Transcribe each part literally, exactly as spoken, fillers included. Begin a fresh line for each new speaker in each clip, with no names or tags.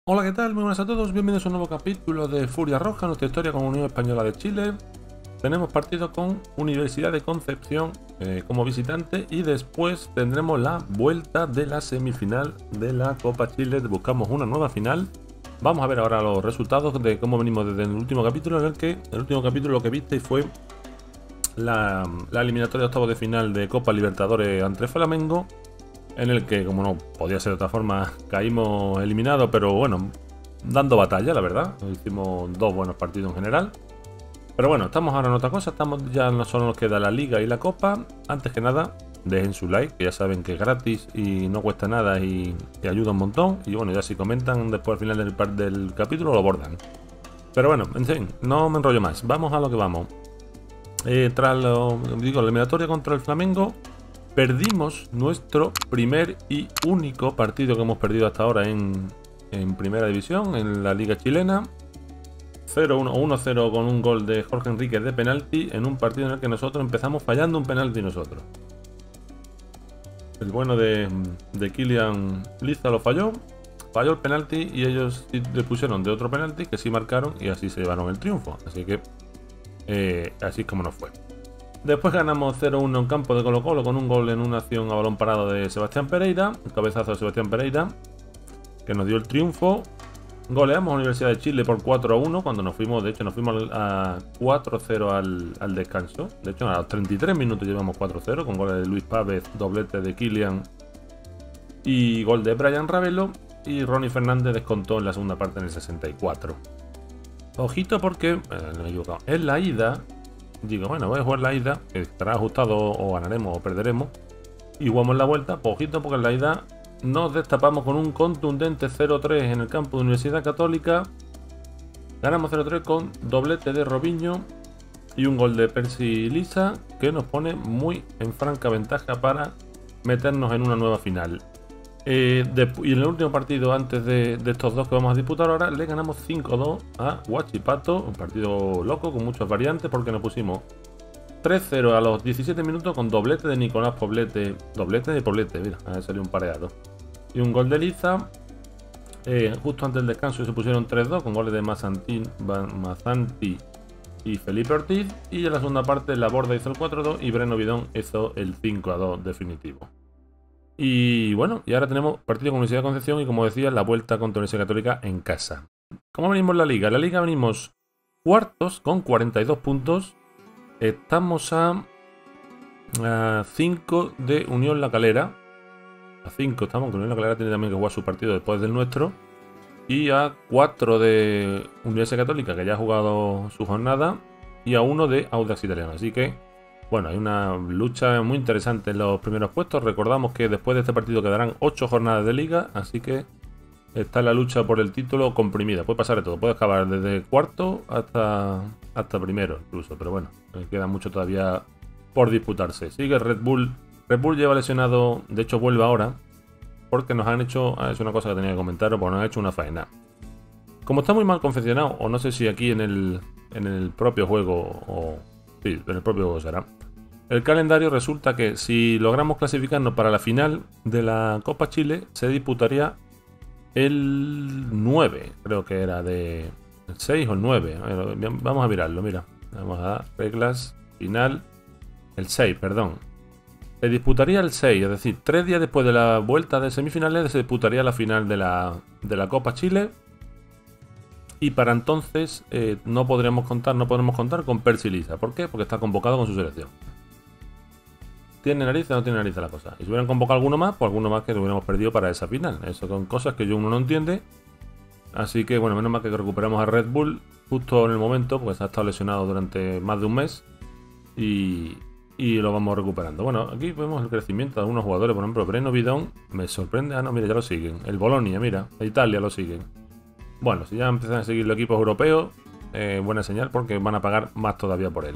Hola, ¿qué tal? Muy buenas a todos, bienvenidos a un nuevo capítulo de Furia Roja, nuestra historia con Unión Española de Chile. Tenemos partido con Universidad de Concepción eh, como visitante y después tendremos la vuelta de la semifinal de la Copa Chile. Buscamos una nueva final. Vamos a ver ahora los resultados de cómo venimos desde el último capítulo, en el que el último capítulo lo que visteis fue la, la eliminatoria de octavos de final de Copa Libertadores ante Flamengo, en el que, como no podía ser de otra forma, caímos eliminados, pero bueno, dando batalla, la verdad. Hicimos dos buenos partidos en general. Pero bueno, estamos ahora en otra cosa, estamos ya no solo nos queda la Liga y la Copa. Antes que nada, dejen su like, que ya saben que es gratis y no cuesta nada y, y ayuda un montón. Y bueno, ya si comentan después al final del, del capítulo lo bordan. Pero bueno, en fin, no me enrollo más, vamos a lo que vamos. Eh, tras lo, digo, la eliminatoria contra el Flamengo, perdimos nuestro primer y único partido que hemos perdido hasta ahora en, en Primera División, en la Liga Chilena. cero uno, uno cero con un gol de Jorge Enríquez de penalti, en un partido en el que nosotros empezamos fallando un penalti nosotros. El bueno de, de Kylian Liza lo falló, falló el penalti y ellos le pusieron de otro penalti que sí marcaron y así se llevaron el triunfo. Así que eh, así es como nos fue. Después ganamos cero uno en campo de Colo Colo con un gol en una acción a balón parado de Sebastián Pereira, el cabezazo de Sebastián Pereira, que nos dio el triunfo. Goleamos a Universidad de Chile por cuatro a uno cuando nos fuimos, de hecho nos fuimos a cuatro cero al, al descanso. De hecho a los treinta y tres minutos llevamos cuatro cero con goles de Luis Pávez, doblete de Kylian y gol de Brian Ravelo, y Ronnie Fernández descontó en la segunda parte en el sesenta y cuatro. Ojito porque, eh, no me he equivocado, en la ida, digo bueno voy a jugar la ida, que estará ajustado o ganaremos o perderemos, y jugamos la vuelta, pues ojito porque en la ida nos destapamos con un contundente cero tres en el campo de Universidad Católica. Ganamos cero tres con doblete de Robinho y un gol de Percy Lisa, que nos pone muy en franca ventaja para meternos en una nueva final. Eh, de, y en el último partido antes de, de estos dos que vamos a disputar ahora, le ganamos cinco dos a Huachipato, un partido loco con muchas variantes porque nos pusimos tres cero a los diecisiete minutos con doblete de Nicolás Poblete, doblete de Poblete, mira, a ver, salió un pareado, y un gol de Liza. Eh, justo antes del descanso se pusieron tres dos con goles de Mazanti, Mazanti y Felipe Ortiz, y en la segunda parte la Borda hizo el cuatro dos y Breno Bidón hizo el cinco a dos definitivo. Y bueno, y ahora tenemos partido con Universidad de Concepción y, como decía, la vuelta contra Universidad Católica en casa. ¿Cómo venimos en la Liga? En la Liga venimos cuartos con cuarenta y dos puntos. Estamos a cinco de Unión La Calera. A cinco estamos, que Unión La Calera tiene también que jugar su partido después del nuestro. Y a cuatro de Universidad Católica, que ya ha jugado su jornada. Y a uno de Audax Italiano. Así que, bueno, hay una lucha muy interesante en los primeros puestos. Recordamos que después de este partido quedarán ocho jornadas de liga. Así que está la lucha por el título comprimida. Puede pasar de todo. Puede acabar desde cuarto hasta, hasta primero incluso. Pero bueno, queda mucho todavía por disputarse. Sigue Red Bull. Red Bull lleva lesionado. De hecho vuelve ahora. Porque nos han hecho... Ah, es una cosa que tenía que comentar. Porque nos han hecho una faena. Como está muy mal confeccionado. O no sé si aquí en el, en el propio juego. O sí, en el propio juego será. El calendario resulta que si logramos clasificarnos para la final de la Copa Chile, se disputaría el nueve, creo que era de el seis o el nueve. Vamos a mirarlo, mira. Vamos a reglas, final, el seis, perdón. Se disputaría el seis, es decir, tres días después de la vuelta de semifinales se disputaría la final de la, de la Copa Chile. Y para entonces eh, no podremos contar, no podremos contar con Percy Lisa. ¿Por qué? Porque está convocado con su selección. ¿Tiene nariz o no tiene nariz la cosa? Y si hubieran convocado alguno más, pues alguno más que lo hubiéramos perdido para esa final. Eso son cosas que yo uno no entiende. Así que bueno, menos mal que recuperamos a Red Bull justo en el momento, porque se ha estado lesionado durante más de un mes. Y, y lo vamos recuperando. Bueno, aquí vemos el crecimiento de algunos jugadores. Por ejemplo, Breno Bidón me sorprende. Ah, no, mira, ya lo siguen. El Bolonia, mira, de Italia lo siguen. Bueno, si ya empiezan a seguir los equipos europeos, eh, buena señal porque van a pagar más todavía por él.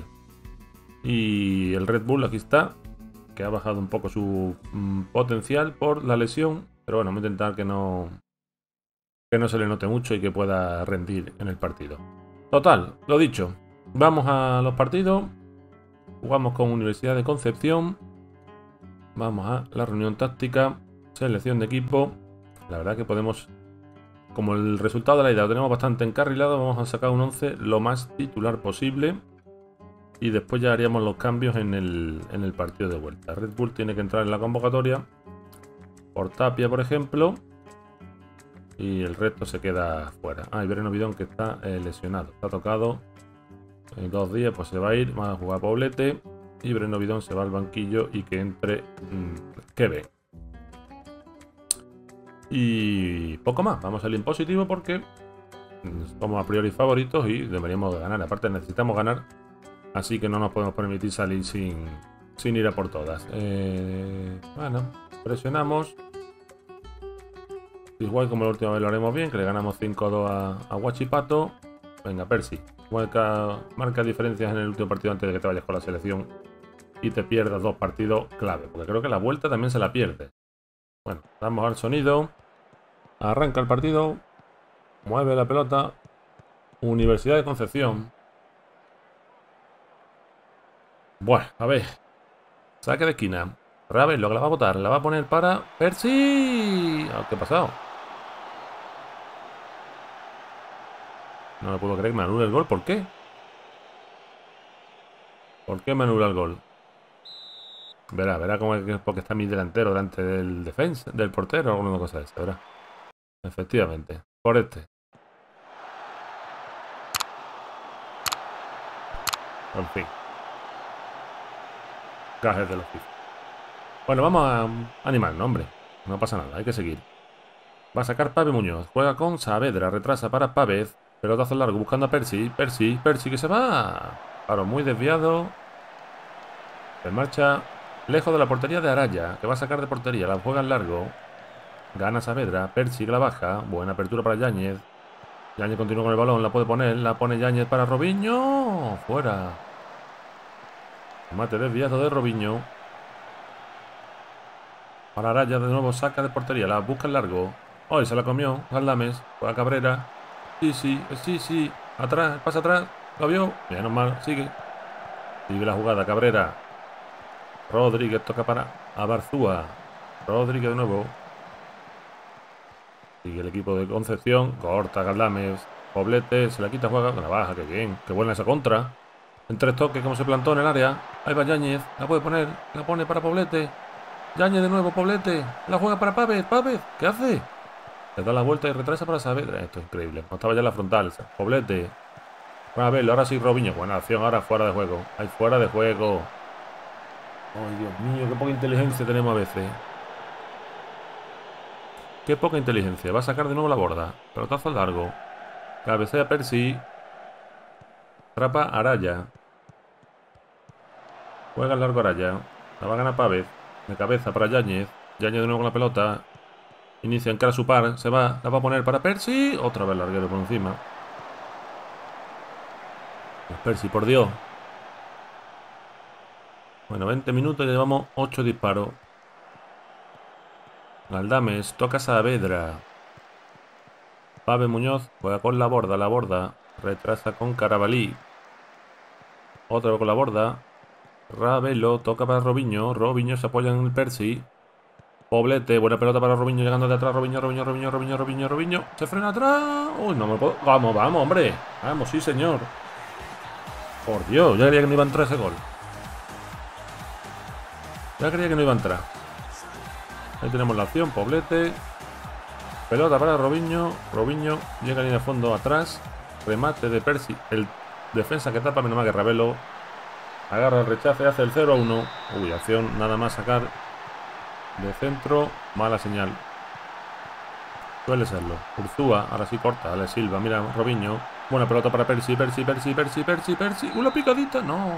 Y el Red Bull aquí está, que ha bajado un poco su mm, potencial por la lesión, pero bueno, vamos a intentar que no que no se le note mucho y que pueda rendir en el partido. Total, lo dicho, vamos a los partidos. Jugamos con Universidad de Concepción. Vamos a la reunión táctica, selección de equipo. La verdad que podemos como el resultado de la ida lo tenemos bastante encarrilado, vamos a sacar un once lo más titular posible. Y después ya haríamos los cambios en el, en el partido de vuelta. Red Bull tiene que entrar en la convocatoria. Por Tapia, por ejemplo. Y el resto se queda fuera. Ah, y Breno Bidón que está eh, lesionado. Está tocado. En dos días pues se va a ir. Va a jugar Poblete. Y Breno Bidón se va al banquillo y que entre mmm, Kevin. Y poco más. Vamos al impositivo porque somos a priori favoritos y deberíamos ganar. Aparte necesitamos ganar. Así que no nos podemos permitir salir sin, sin ir a por todas. Eh, bueno, presionamos. Igual como la última vez lo haremos bien, que le ganamos cinco a dos a, a Huachipato. Venga, Percy. Marca, marca diferencias en el último partido antes de que te vayas con la selección y te pierdas dos partidos clave. Porque creo que la vuelta también se la pierde. Bueno, damos al sonido. Arranca el partido. Mueve la pelota. Universidad de Concepción. Bueno, a ver. Saque de esquina. Ravel, lo que la va a botar. La va a poner para Percy. ¿Qué ha pasado? No me puedo creer que me anula el gol. ¿Por qué? ¿Por qué me anula el gol? Verá, verá cómo es porque está mi delantero delante del defensa, del portero o alguna cosa de esa, verá. Efectivamente. Por este. En fin. Gajes de los FIFA. Bueno, vamos a animarnos, hombre. No pasa nada, hay que seguir. Va a sacar Pave Muñoz. Juega con Saavedra. Retrasa para Pávez. Pelotazo largo buscando a Percy. Percy, Percy que se va. Claro, muy desviado. Se marcha lejos de la portería de Araya, que va a sacar de portería. La juega en largo. Gana Saavedra. Percy que la baja. Buena apertura para Yáñez. Yáñez continúa con el balón. La puede poner. La pone Yáñez para Robinho. Fuera. Mate desviado de Robinho. Para Araya de nuevo saca de portería. La busca en largo. Hoy se la comió. Galdames. Juega Cabrera. Sí, sí, sí, sí. Atrás, pasa atrás. Lo vio. Menos mal. Sigue. Sigue la jugada. Cabrera. Rodríguez toca para Abarzúa. Rodríguez de nuevo. Sigue el equipo de Concepción. Corta Galdames. Poblete. Se la quita. Juega. La baja. Qué bien. Qué buena esa contra. En tres toques. Como se plantó en el área. Ahí va Yáñez. La puede poner. La pone para Poblete. Yáñez de nuevo. Poblete. La juega para Pávez. Pávez. ¿Qué hace? Le da la vuelta y retrasa para Saavedra. Esto es increíble. No estaba ya en la frontal. Poblete. Vamos a verlo. Ahora sí Robinho. Buena acción. Ahora fuera de juego. Ahí fuera de juego. Ay, Dios mío. Qué poca inteligencia tenemos a veces. Qué poca inteligencia. Va a sacar de nuevo la borda. Pelotazo largo. Cabecea Percy. Atrapa Araya. Juega el largo Araya. La va a ganar Pávez. De cabeza para Yáñez. Yáñez de nuevo con la pelota. Inicia en cara su par. Se va. La va a poner para Percy. Otra vez larguero por encima. Pues Percy, por Dios. Bueno, veinte minutos y llevamos ocho disparos. Galdames. Toca Saavedra. Pave Muñoz. Juega con la borda. La borda. Retrasa con Carabalí. Otra vez con la borda. Ravelo. Toca para Robinho. Robinho se apoya en el Percy. Poblete, buena pelota para Robinho, llegando de atrás, Robinho, Robinho, Robinho, Robinho, Robinho, Robinho. Se frena atrás. Uy, no me puedo. Vamos, vamos, hombre. Vamos, sí, señor. Por Dios, ya creía que no iba a entrar ese gol. Ya creía que no iba a entrar. Ahí tenemos la acción, Poblete. Pelota para Robinho. Robinho llega en el fondo atrás. Remate de Percy. El defensa que tapa, menos mal que Ravelo. Agarra el rechace, hace el cero a uno. Uy, acción nada más sacar. De centro, mala señal. Suele serlo. Urzúa, ahora sí corta. Dale Silva, mira Robinho. Buena pelota para Percy, Percy, Percy, Percy, Percy, Percy. Una picadita, no.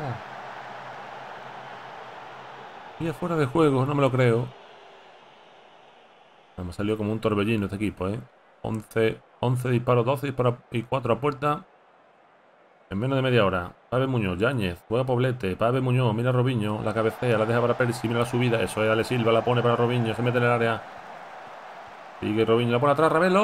Y fuera de juego, no me lo creo. Me ha salido como un torbellino este equipo, ¿eh? once, once disparos, doce disparos y cuatro a puerta. En menos de media hora. Pave Muñoz, Yáñez, juega Poblete, Pave Muñoz, mira Robinho, la cabecea, la deja para Percy, mira la subida, eso es, dale Silva, la pone para Robinho, se mete en el área. Sigue Robinho, la pone atrás, Ravelo.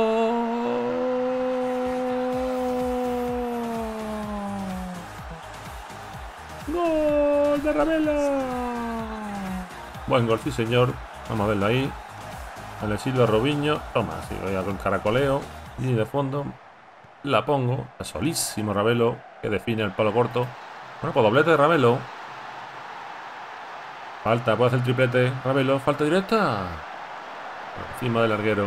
¡Gol de Ravelo! Buen gol, sí señor. Vamos a verlo ahí. Le Silva, Robinho. Toma, si voy a con caracoleo. Y de fondo la pongo. Está solísimo Ravelo, que define el palo corto. Bueno, pues doblete de Ravelo. Falta, puede hacer el triplete. Ravelo, falta directa. Encima del larguero.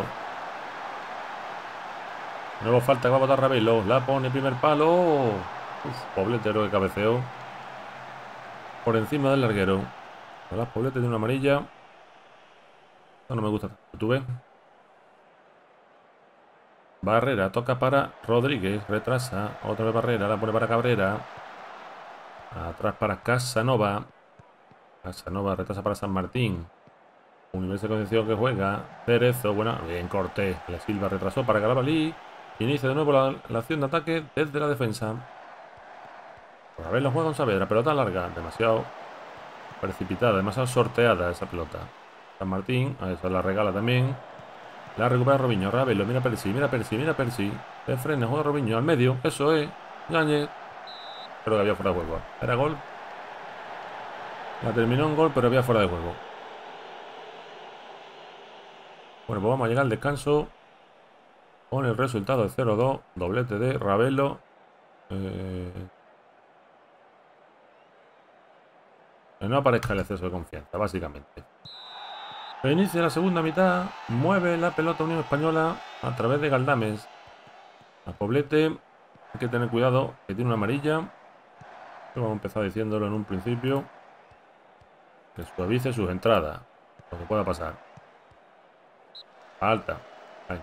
Nuevo falta que va a botar Ravelo. La pone primer palo. Uf, Pobletero que cabeceó. Por encima del larguero. La Poblete de una amarilla. No, no me gusta. ¿Tú ves? Barrera, toca para Rodríguez. Retrasa. Otra vez Barrera. La pone para Cabrera. Atrás para Casanova. Casanova retrasa para San Martín. Universidad de Concepción que juega. Cerezo. Buena. Bien, Cortés. La Silva retrasó para Carabalí. Inicia de nuevo la, la acción de ataque desde la defensa. Por haberlo juega con Saavedra. Pelota larga. Demasiado precipitada. Demasiado sorteada esa pelota. San Martín. A eso la regala también. La recupera Robinho. Ravelo. Mira Percy. Mira Percy. Mira Percy. Se frena. Juega Robinho al medio. Eso es. Yáñez. Creo que había fuera de juego. Era gol. La terminó en gol, pero había fuera de juego. Bueno, pues vamos a llegar al descanso con el resultado de cero dos. Doblete de Ravelo. Eh... Que no aparezca el exceso de confianza, básicamente. Se inicia la segunda mitad. Mueve la pelota Unión Española a través de Galdames. A Poblete. Hay que tener cuidado, que tiene una amarilla. Vamos a empezar diciéndolo en un principio. Que suavice sus entradas. Lo que pueda pasar. Falta. Ahí.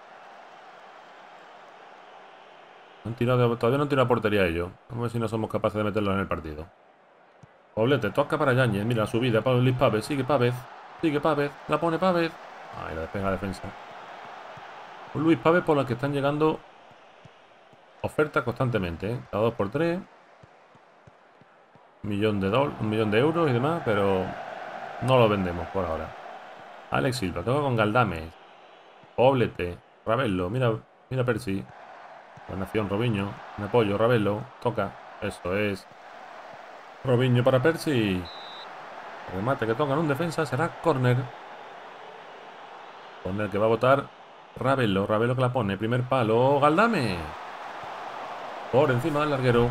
Han tirado, todavía no han tirado a portería ellos. Vamos a ver si no somos capaces de meterlo en el partido. Poblete, toca para Yáñez. Mira la subida para Luis Pávez. Sigue Pávez. Sigue Pávez. La pone Pávez. Ahí la despega la defensa. Luis Pávez por la que están llegando ofertas constantemente. ¿eh? Cada dos por tres. Un millón de dólares, un millón de euros y demás, pero no lo vendemos por ahora. Alex Silva, toca con Galdames. Poblete. Ravelo. Mira, mira Percy. Buena acción, Robinho. Un apoyo, Ravelo. Toca. Eso es. Robinho para Percy. El remate que toca en un defensa será córner. Córner que va a votar Ravelo. Ravelo que la pone. Primer palo. Galdame. Por encima del larguero.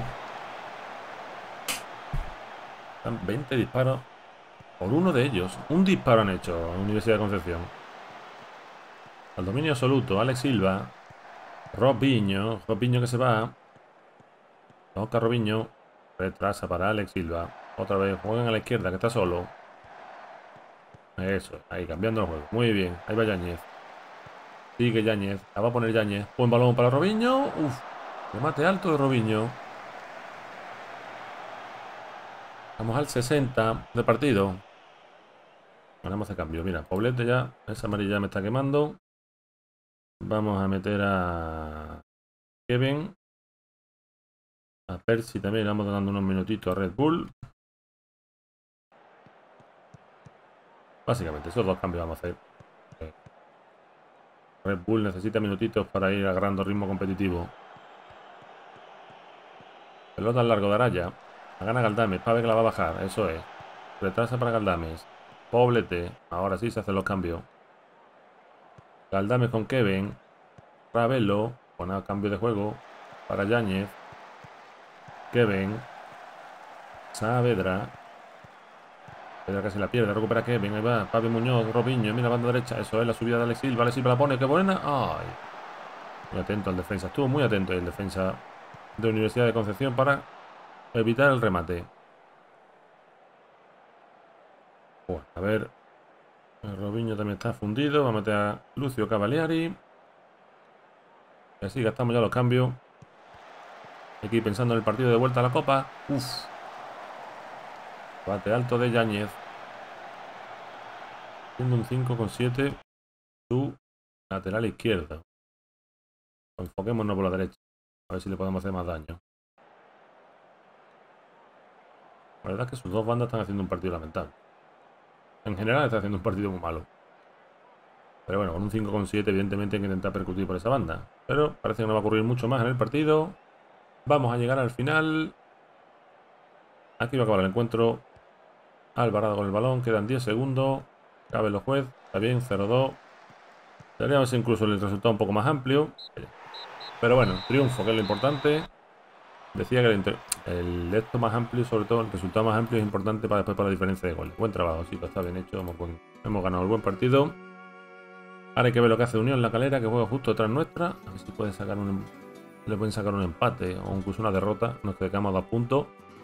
Están veinte disparos. Por uno de ellos. Un disparo han hecho en Universidad de Concepción. Al dominio absoluto. Alex Silva. Robinho. Robinho que se va. Toca Robinho. Retrasa para Alex Silva. Otra vez. Juegan a la izquierda que está solo. Eso. Ahí cambiando el juego. Muy bien. Ahí va Yáñez. Sigue Yáñez. La va a poner Yáñez. Buen balón para Robinho. Uf. Remate alto de Robinho. Vamos al sesenta de partido. Ganamos de cambio. Mira, Poblete ya. Esa amarilla me está quemando. Vamos a meter a Kevin. A Percy también. Le vamos dando unos minutitos a Red Bull. Básicamente, esos dos cambios vamos a hacer. Red Bull necesita minutitos para ir agarrando ritmo competitivo. Pelota al largo de Araya. La gana Galdames. Pave que la va a bajar. Eso es. Retrasa para Galdames. Poblete. Ahora sí se hacen los cambios. Galdames con Kevin. Ravelo. Pone cambio de juego para Yáñez. Kevin. Saavedra. Saavedra casi la pierde. Recupera Kevin. Ahí va. Pave Muñoz. Robinho. Mira banda derecha. Eso es la subida de Alex Silva. Alex Silva la pone. ¡Qué buena! ¡Ay! Muy atento al defensa. Estuvo muy atento el defensa de Universidad de Concepción para evitar el remate. Bueno, a ver. El Robinho también está fundido. Vamos a meter a Lucio Cavaliari. Y así gastamos ya los cambios. Aquí pensando en el partido de vuelta a la Copa. Uf. Bate alto de Yáñez. Siendo un cinco con siete. Su lateral izquierdo. Enfoquémonos por la derecha. A ver si le podemos hacer más daño. La verdad es que sus dos bandas están haciendo un partido lamentable. En general está haciendo un partido muy malo. Pero bueno, con un cinco con siete evidentemente hay que intentar percutir por esa banda. Pero parece que no va a ocurrir mucho más en el partido. Vamos a llegar al final. Aquí va a acabar el encuentro. Alvarado con el balón. Quedan diez segundos. Cabe los juez. Está bien, cero dos. Teníamos incluso el resultado un poco más amplio. Pero bueno, triunfo, que es lo importante. Decía que el, el esto más amplio, sobre todo el resultado más amplio, es importante para después para la diferencia de goles. Buen trabajo, chicos, está bien hecho. Hemos, hemos ganado el buen partido. Ahora hay que ver lo que hace Unión La Calera, que juega justo detrás nuestra. A ver si puede sacar un, le pueden sacar un empate o incluso una derrota. Nos quedamos a dos puntos.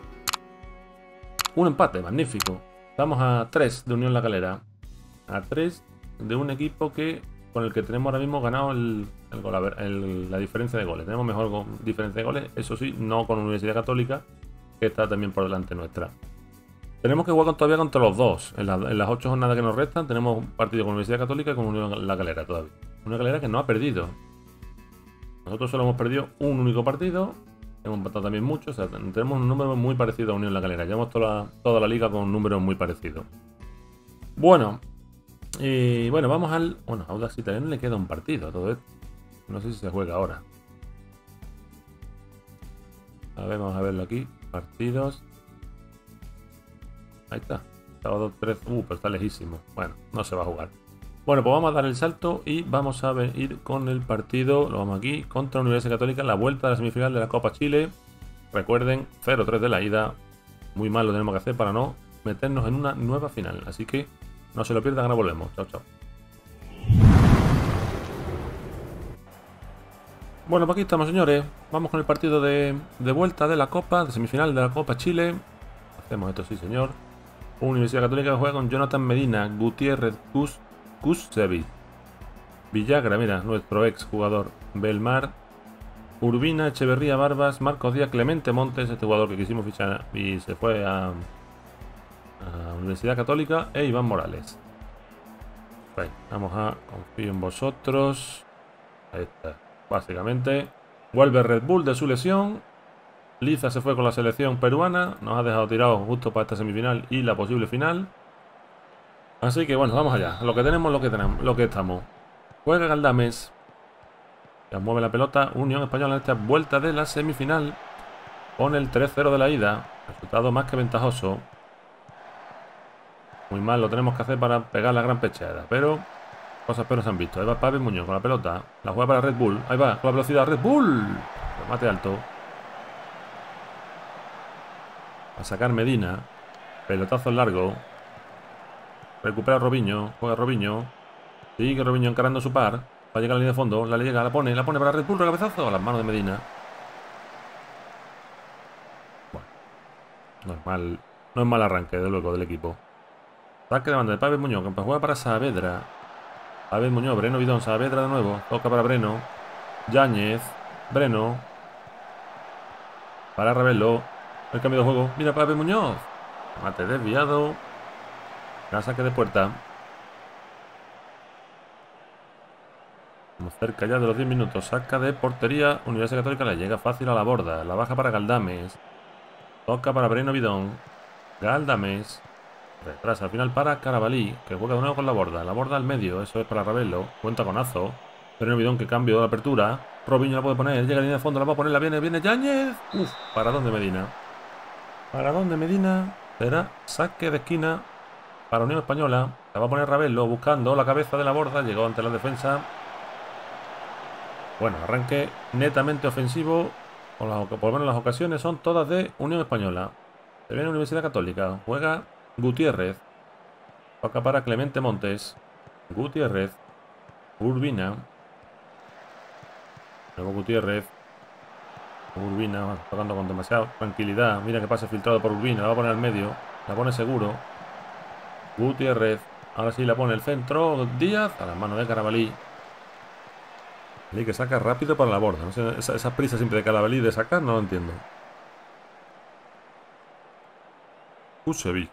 Un empate, magnífico. Estamos a tres de Unión La Calera. A tres de un equipo que con el que tenemos ahora mismo ganado el, el gol, a ver, el, la diferencia de goles. Tenemos mejor go, diferencia de goles, eso sí, no con Universidad Católica, que está también por delante nuestra. Tenemos que jugar con, todavía contra los dos. En, la, en las ocho jornadas que nos restan, tenemos un partido con Universidad Católica y con Unión La Calera todavía. Una Calera que no ha perdido. Nosotros solo hemos perdido un único partido. Hemos empatado también mucho. O sea, tenemos un número muy parecido a Unión La Calera. Llevamos toda la, toda la liga con números muy parecidos. Bueno. Y bueno, vamos al... Bueno, a Audax Italiano le queda un partido a todo esto. No sé si se juega ahora. A ver, vamos a verlo aquí. Partidos. Ahí está. Sábado tres. Uh, pero está lejísimo. Bueno, no se va a jugar. Bueno, pues vamos a dar el salto y vamos a ver, ir con el partido. Lo vamos aquí. Contra Universidad Católica. La vuelta a la semifinal de la Copa Chile. Recuerden, cero tres de la ida. Muy mal lo tenemos que hacer para no meternos en una nueva final. Así que no se lo pierdan, ahora volvemos. Chao, chao. Bueno, pues aquí estamos, señores. Vamos con el partido de, de vuelta de la Copa, de semifinal de la Copa Chile. Hacemos esto, sí, señor. Universidad Católica que juega con Jonathan Medina, Gutiérrez, Kus, Kusevich, Villagra, mira, nuestro ex jugador, Belmar, Urbina, Echeverría, Barbas, Marcos Díaz, Clemente Montes, este jugador que quisimos fichar y se fue a, a Universidad Católica, e Iván Morales. Bueno, vamos a confío en vosotros. Ahí está. Básicamente, vuelve Red Bull de su lesión. Liza se fue con la selección peruana. Nos ha dejado tirados justo para esta semifinal y la posible final. Así que bueno, vamos allá. Lo que tenemos, lo que tenemos, lo que estamos. Juega Galdames. Ya mueve la pelota. Unión Española en esta vuelta de la semifinal. Con el tres cero de la ida. Resultado más que ventajoso. Muy mal lo tenemos que hacer para pegar la gran pechada. Pero cosas peores se han visto. Ahí va Pavel Muñoz con la pelota. La juega para Red Bull. Ahí va, con la velocidad Red Bull. Remate alto. A sacar Medina. Pelotazo largo. Recupera Robinho. Juega Robinho. Sigue Robinho encarando su par. Va a llegar a la línea de fondo. La llega, la pone. La pone para Red Bull. Recabezazo. A las manos de Medina. Bueno. No es mal. No es mal arranque, de luego, del equipo. Saque de banda de Pavel Muñoz. Que juega para Saavedra. Pavel Muñoz. Breno Bidón. Saavedra de nuevo. Toca para Breno. Yáñez. Breno. Para Ravelo. El cambio de juego. Mira Pavel Muñoz. Mate desviado. La saque de puerta. Estamos cerca ya de los diez minutos. Saca de portería. Universidad Católica le llega fácil a la borda. La baja para Galdames. Toca para Breno Bidón. Galdames. Retrasa al final para Carabalí, que juega de nuevo con la borda. La borda al medio. Eso es para Ravelo. Cuenta conazo. Breno Bidón que cambio de apertura. Robinho la puede poner. Llega a la línea de fondo. La va a poner. La viene. Viene Yáñez. Uf. ¿Para dónde Medina? ¿Para dónde Medina? Será saque de esquina para Unión Española. La va a poner Ravelo buscando la cabeza de la borda. Llegó ante la defensa. Bueno, arranque netamente ofensivo. Por, las, por lo menos las ocasiones son todas de Unión Española. Se viene Universidad Católica. Juega Gutiérrez. Toca para Clemente Montes. Gutiérrez. Urbina. Luego Gutiérrez. Urbina, tocando con demasiada tranquilidad. Mira que pase filtrado por Urbina. La va a poner al medio. La pone seguro. Gutiérrez. Ahora sí la pone el centro. Díaz. A las manos de Carabalí. Y que saca rápido para la borda. No sé, esa, esa prisa siempre de Carabalí de sacar, no lo entiendo. Kusevich.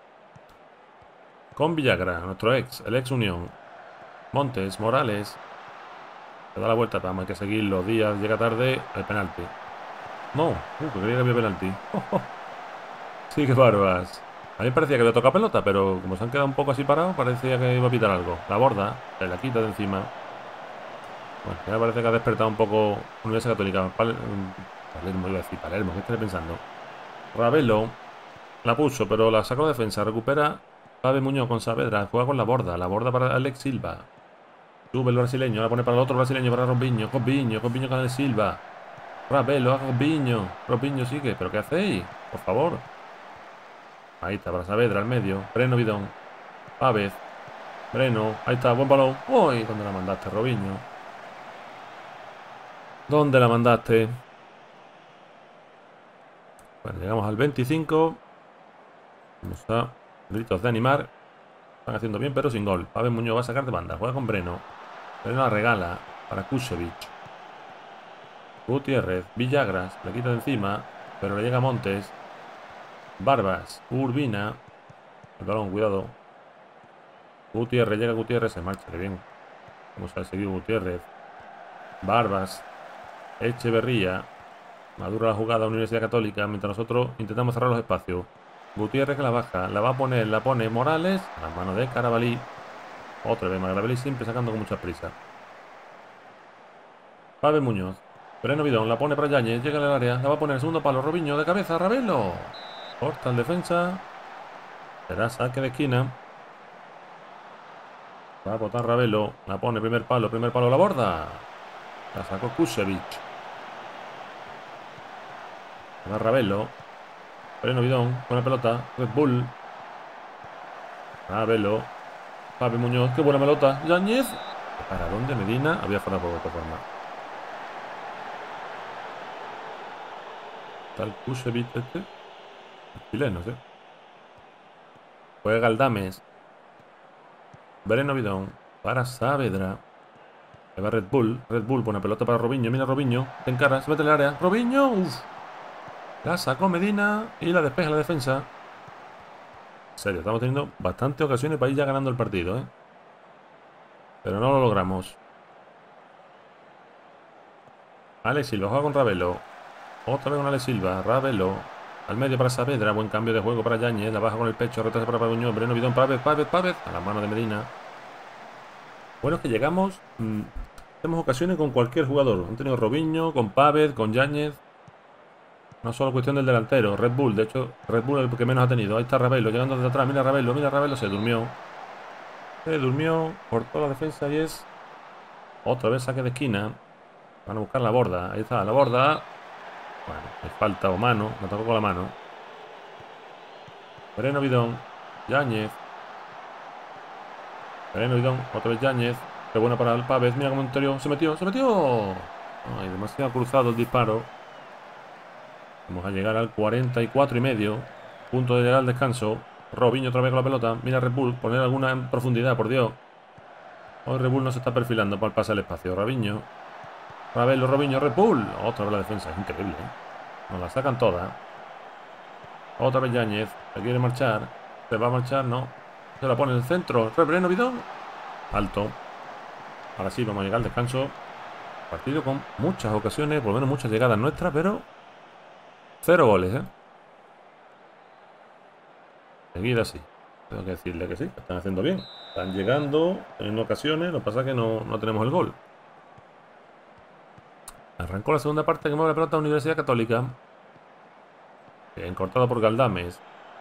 Con Villagra, nuestro ex, el ex Unión. Montes, Morales. Se da la vuelta, vamos, hay que seguirlo. Díaz llega tarde. El penalti. No, uh, que creía que había penalti. Oh, oh. Sí, que barbas. A mí me parecía que le toca pelota, pero como se han quedado un poco así parados, parecía que iba a pitar algo. La borda, se la quita de encima. Bueno, ya me parece que ha despertado un poco Universidad Católica. Pal Palermo, iba a decir Palermo, ¿qué estoy pensando? Ravelo la puso, pero la sacó de defensa. Recupera Pavel Muñoz con Saavedra. Juega con la borda. La borda para Alex Silva. Sube el brasileño, la pone para el otro brasileño, para Robinho, Robinho, Robinho con el Silva. Ravelo, a Robinho. Robinho sigue, ¿pero qué hacéis? Por favor. Ahí está, para Saavedra, al medio. Breno, Bidón. Pávez. Breno, ahí está, buen balón. Uy, ¿dónde la mandaste, Robinho? ¿Dónde la mandaste? Bueno, llegamos al veinticinco. Vamos a gritos de animar. Están haciendo bien, pero sin gol. Pávez Muñoz va a sacar de banda. Juega con Breno. Breno la regala para Kusevich. Gutiérrez, Villagras, le quita de encima, pero le llega Montes. Barbas, Urbina. El balón, cuidado. Gutiérrez, llega Gutiérrez, se marcha, qué bien. Vamos a seguir Gutiérrez. Barbas. Echeverría. Madura la jugada Universidad Católica, mientras nosotros intentamos cerrar los espacios. Gutiérrez que la baja, la va a poner, la pone Morales, a las manos de Carabalí. Otra vez Carabalí siempre sacando con mucha prisa. Pávez Muñoz. Breno Bidón la pone para Yáñez, llega al área, la va a poner el segundo palo, Robinho de cabeza, Ravelo. Corta el defensa. Será saque de esquina. Va a botar Ravelo, la pone primer palo, primer palo, la borda. La sacó Kusevich. Va Ravelo. Breno Bidón con la pelota, Red Bull. Ravelo. Pávez Muñoz, qué buena pelota. Yáñez. ¿Para dónde Medina? Había fuera por otra forma. Tal Kusevich este. Chileno, ¿sí? Juega Galdames. Breno Bidón para Saavedra. Le va Red Bull. Red Bull pone pelota para Robinho. Mira Robinho. Te encara, se mete en el área. Robinho. Uf. La sacó Medina y la despeja la defensa. En serio, estamos teniendo bastantes ocasiones para ir ya ganando el partido, ¿eh? Pero no lo logramos. Alex Silva juega con Ravelo. Otra vez con Alex Silva. Ravelo. Al medio para Saavedra. Buen cambio de juego para Yáñez. La baja con el pecho. Retrasa para Pablo Muñoz. Breno Bidón. Pávez, Pávez, Pávez. A la mano de Medina. Bueno, es que llegamos. Mmm, tenemos ocasiones con cualquier jugador. Han tenido Robinho, con Pávez, con Yáñez. No solo cuestión del delantero. Red Bull. De hecho, Red Bull es el que menos ha tenido. Ahí está Ravelo. Llegando desde atrás. Mira Ravelo. Mira Ravelo. Se durmió. Se durmió. Cortó la defensa y es. Otra vez saque de esquina. Van a buscar la borda. Ahí está, la borda. Bueno, es falta o mano. Me tocó con la mano. Breno Bidón. Yáñez. Breno Bidón. Otra vez Yáñez. Qué buena para el Pávez. Mira cómo interior. Se metió. Se metió. Ay, demasiado cruzado el disparo. Vamos a llegar al cuarenta y cuatro y medio. Punto de llegar al descanso. Robinho otra vez con la pelota. Mira Red Bull. Poner alguna en profundidad, por Dios. Hoy Red Bull no se está perfilando para el pase al espacio. Robinho. Ravelo, Robinho, Red Bull. Otra vez la defensa. Es increíble, ¿eh? Nos la sacan todas. Otra vez Yáñez. Se quiere marchar. Se va a marchar, no. Se la pone en el centro. Breno Bidón. Alto. Ahora sí, vamos a llegar al descanso. Partido con muchas ocasiones. Por lo menos muchas llegadas nuestras, pero cero goles, ¿eh? Seguida sí. Tengo que decirle que sí, que están haciendo bien. Están llegando en ocasiones. Lo que pasa es que no, no tenemos el gol. Arrancó la segunda parte que mueve la pelota a Universidad Católica. Bien cortado por Galdames.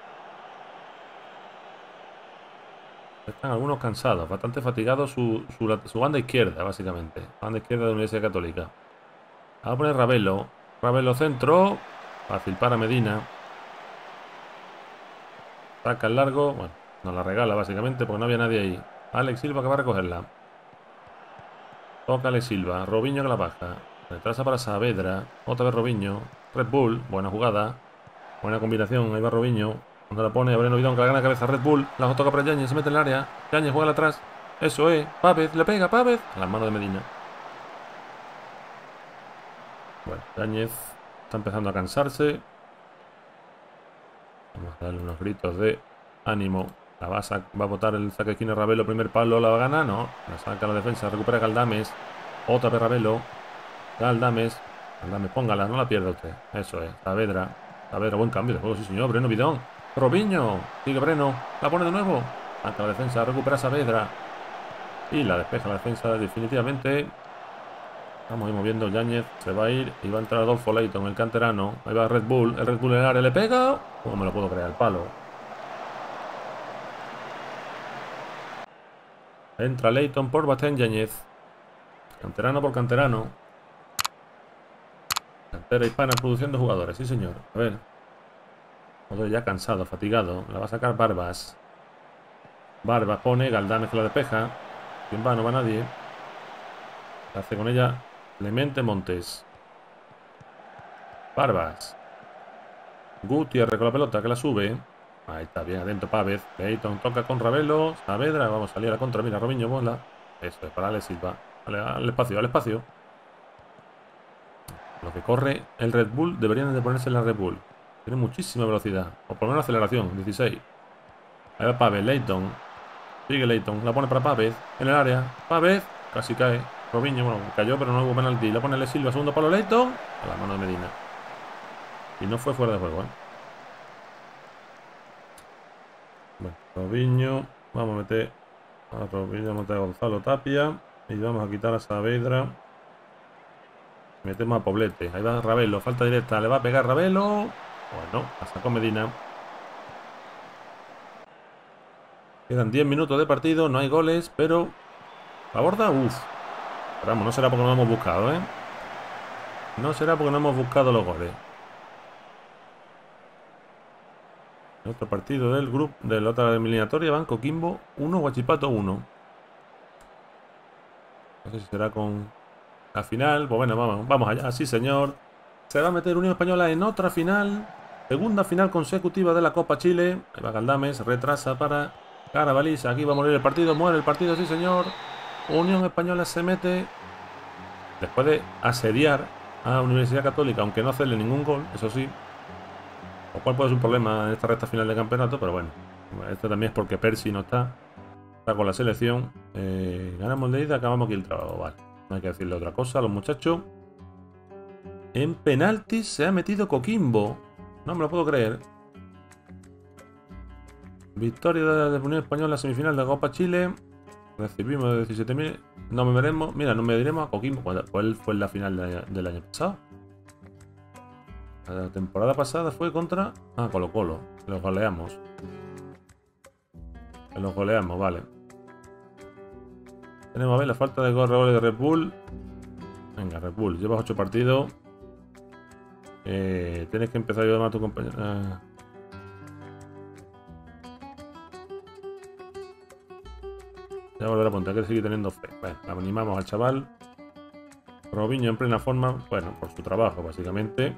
Están algunos cansados, bastante fatigados su, su, su banda izquierda, básicamente. Banda izquierda de la Universidad Católica. Va a poner Ravelo. Ravelo centro. Fácil para Medina. Saca el largo. Bueno, nos la regala básicamente porque no había nadie ahí. Alex Silva que va a recogerla. Toca Alex Silva. Robinho que la baja. Retrasa para Saavedra. Otra vez Robinho. Red Bull. Buena jugada. Buena combinación. Ahí va Robinho. Cuando la pone a Breno Bidón que la gana cabeza Red Bull. La toca para Yáñez. Se mete en el área. Yáñez juega atrás. Eso es. Pávez. Le pega. Pávez. A las manos de Medina. Bueno, Yáñez está empezando a cansarse. Vamos a darle unos gritos de ánimo. La va a, va a botar el saque de esquina Ravelo. Primer palo. ¿La va a ganar? No. La saca la defensa. Recupera Galdames. Otra vez Ravelo. Galdames. Galdames, póngala. No la pierda usted. Eso es. Saavedra. Saavedra. Buen cambio de juego. Sí, señor. Breno Bidón. Robinho. Sigue Breno. La pone de nuevo. Saca la defensa. Recupera Saavedra. Y la despeja la defensa definitivamente. Vamos a ir moviendo. Yáñez se va a ir y va a entrar Adolfo Leighton, el canterano. Ahí va Red Bull. El Red Bull en el área le pega. ¿Cómo me lo puedo creer? El palo. Entra Leighton por Bastián Yáñez. Canterano por canterano. Cantera hispana produciendo jugadores, sí señor. A ver. Joder, ya cansado, fatigado. La va a sacar Barbas. Barbas pone, Galdames que la despeja. ¿Quién va? No va nadie. La hace con ella Clemente Montes. Barbas. Gutiérrez con la pelota que la sube. Ahí está, bien adentro Pávez. Leighton toca con Ravelo. Saavedra, vamos a salir a la contra. Mira, Robinho, bola. Eso es para Ale Silva. Vale, al espacio, al espacio. Lo que corre el Red Bull, deberían de ponerse en la Red Bull. Tiene muchísima velocidad. O por lo menos aceleración, dieciséis. Ahí va Pávez, Leighton. Sigue Leighton, la pone para Pávez. En el área. Pávez, casi cae. Robinho, bueno, cayó, pero no hubo penalti. La pone Ale Silva, segundo palo Leighton. A la mano de Medina. Y no fue fuera de juego, ¿eh? Bueno, Robinho. Vamos a meter a Robinho, vamos a meter a Gonzalo Tapia. Y vamos a quitar a Saavedra. Metemos a Poblete. Ahí va Ravelo. Falta directa. Le va a pegar Ravelo. Bueno, la sacó Medina. Quedan diez minutos de partido. No hay goles, pero... La borda, uff. Pero vamos, no será porque no lo hemos buscado, ¿eh? No será porque no hemos buscado los goles. Otro partido del grupo de la otra eliminatoria. Van Coquimbo uno, Huachipato uno. No sé si será con la final. Pues bueno, vamos, vamos allá. Sí, señor. Se va a meter Unión Española en otra final. Segunda final consecutiva de la Copa Chile. Ahí va Galdames, retrasa para Carabalís. Aquí va a morir el partido. Muere el partido, sí, señor. Unión Española se mete. Después de asediar a Universidad Católica, aunque no hacerle ningún gol, eso sí. Lo cual puede ser un problema en esta recta final de campeonato, pero bueno. Esto también es porque Percy no está. Está con la selección. Eh, ganamos de ida, acabamos aquí el trabajo. Vale. No hay que decirle otra cosa a los muchachos. En penaltis se ha metido Coquimbo. No me lo puedo creer. Victoria de la Unión Española en la semifinal de la Copa Chile. Recibimos de diecisiete mil. No me veremos. Mira, no me diremos a Coquimbo. ¿Cuál fue la final de, del año pasado? La temporada pasada fue contra... Ah, Colo Colo. Los goleamos. Los goleamos, vale. Tenemos a ver la falta de goles de Red Bull. Venga, Red Bull. Llevas ocho partidos. Eh, tienes que empezar a ayudar a tu compañero. Eh. Ya volver a apuntar, hay que seguir teniendo fe. Bueno, animamos al chaval. Robinho en plena forma. Bueno, por su trabajo, básicamente.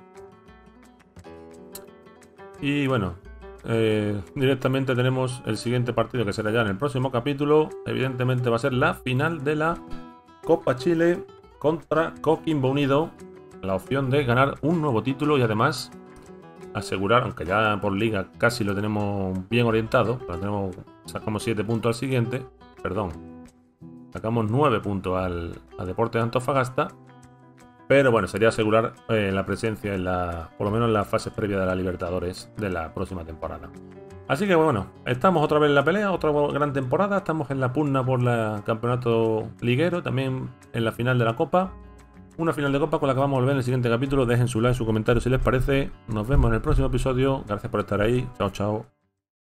Y bueno, eh, directamente tenemos el siguiente partido que será ya en el próximo capítulo. Evidentemente va a ser la final de la Copa Chile contra Coquimbo Unido. La opción de ganar un nuevo título y además asegurar, aunque ya por liga casi lo tenemos bien orientado, pero tenemos, sacamos siete puntos al siguiente, perdón, sacamos nueve puntos al, al Deportes de Antofagasta. Pero bueno, sería asegurar eh, la presencia en la, por lo menos en las fases previas de la Libertadores de la próxima temporada. Así que bueno, estamos otra vez en la pelea, otra gran temporada. Estamos en la pugna por el campeonato liguero, también en la final de la Copa. Una final de Copa con la que vamos a volver en el siguiente capítulo. Dejen su like, su comentario si les parece. Nos vemos en el próximo episodio. Gracias por estar ahí. Chao, chao.